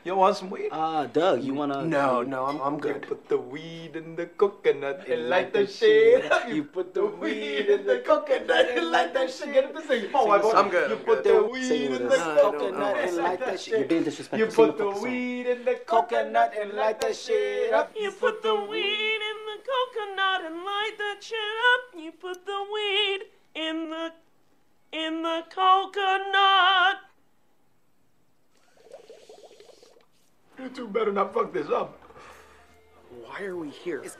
You want some weed? Doug, you wanna? No, I'm good. You put the weed in the coconut and light the shit up. You put the weed in the coconut and light that shit. Get it to sing. Come on, white boy. I'm good. You put the weed in the coconut and light that shit. You're being disrespectful. You put the weed in the coconut and light that shit up. You put the weed in the coconut and light that shit up. You put the weed in the coconut. You two better not fuck this up. Why are we here? It's